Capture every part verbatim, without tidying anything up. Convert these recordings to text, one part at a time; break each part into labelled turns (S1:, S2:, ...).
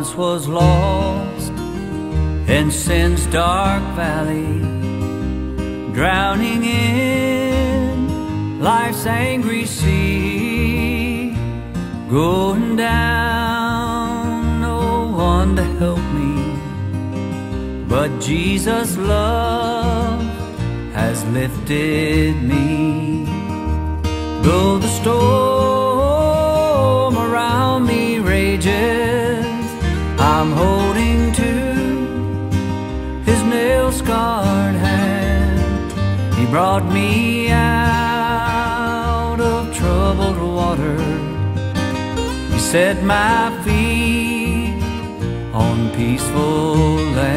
S1: once was lost in sin's dark valley, drowning in life's angry sea, going down, no one to help me, but Jesus' love has lifted me. Though the storm around me rages, I'm holding to His nail-scarred hand. He brought me out of troubled water. He set my feet on peaceful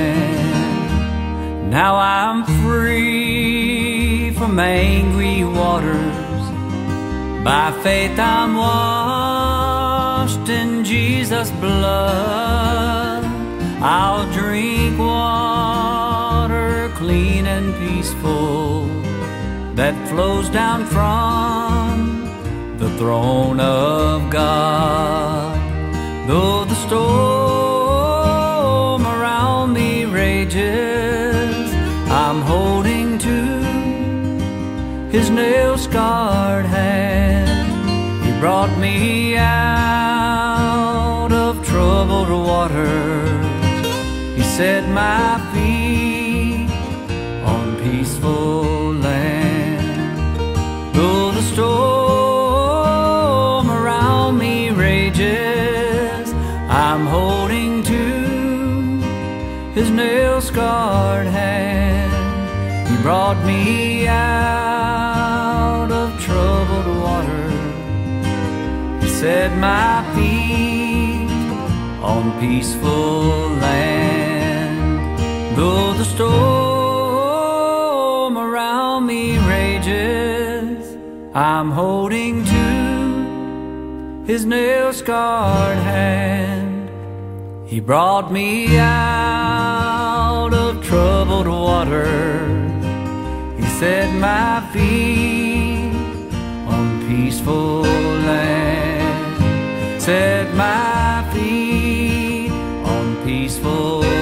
S1: land. Now I'm free from angry waters. By faith I'm washed in Jesus' blood. I'll drink water clean and peaceful that flows down from the throne of God. Though the storm around me rages, I'm holding to His nail-scarred hand. He brought me out of troubled waters. He set my feet on peaceful land. Though the storm around me rages, I'm holding to His nail-scarred hand. He brought me out of troubled water. He set my feet on peaceful land. Though the storm around me rages, I'm holding to His nail-scarred hand. He brought me out of troubled water. He set my feet on peaceful land. Set my feet on peaceful land.